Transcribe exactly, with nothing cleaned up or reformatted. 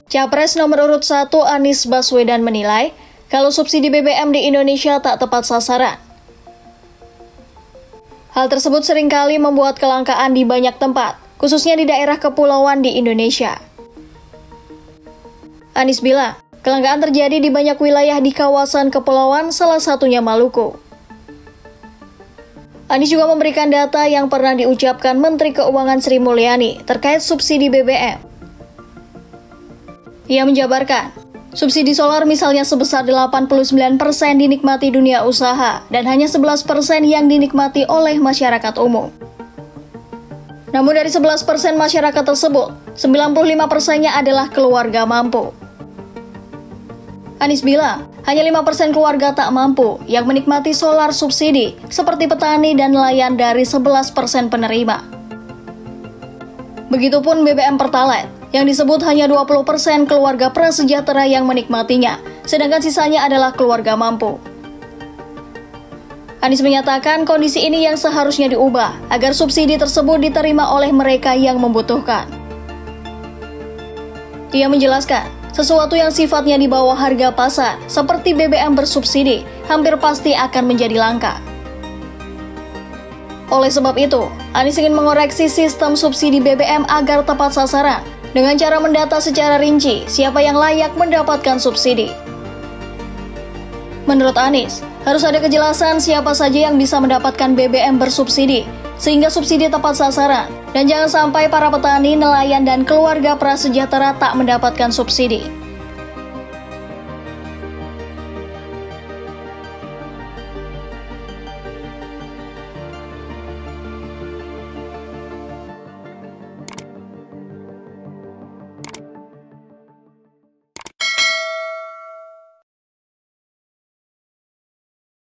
Capres nomor urut satu Anies Baswedan menilai kalau subsidi B B M di Indonesia tak tepat sasaran. Hal tersebut seringkali membuat kelangkaan di banyak tempat, khususnya di daerah kepulauan di Indonesia. Anies bilang, kelangkaan terjadi di banyak wilayah di kawasan kepulauan, salah satunya Maluku. Anies juga memberikan data yang pernah diucapkan Menteri Keuangan Sri Mulyani terkait subsidi B B M. Ia menjabarkan, subsidi solar misalnya sebesar delapan puluh sembilan persen dinikmati dunia usaha dan hanya sebelas persen yang dinikmati oleh masyarakat umum. Namun dari sebelas persen masyarakat tersebut, sembilan puluh lima persennya adalah keluarga mampu. Anies bilang, hanya lima persen keluarga tak mampu yang menikmati solar subsidi, seperti petani dan nelayan dari sebelas persen penerima. Begitupun B B M Pertalite, yang disebut hanya dua puluh persen keluarga prasejahtera yang menikmatinya, sedangkan sisanya adalah keluarga mampu. Anies menyatakan kondisi ini yang seharusnya diubah agar subsidi tersebut diterima oleh mereka yang membutuhkan. Ia menjelaskan, sesuatu yang sifatnya di bawah harga pasar, seperti B B M bersubsidi, hampir pasti akan menjadi langka. Oleh sebab itu, Anies ingin mengoreksi sistem subsidi B B M agar tepat sasaran, dengan cara mendata secara rinci siapa yang layak mendapatkan subsidi. Menurut Anies, harus ada kejelasan siapa saja yang bisa mendapatkan B B M bersubsidi, sehingga subsidi tepat sasaran, dan jangan sampai para petani, nelayan, dan keluarga prasejahtera tak mendapatkan subsidi.